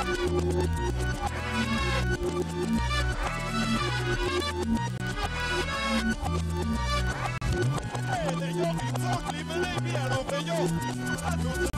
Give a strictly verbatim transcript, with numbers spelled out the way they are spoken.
Hey, yo, you totally believe me, I don't pay you. I do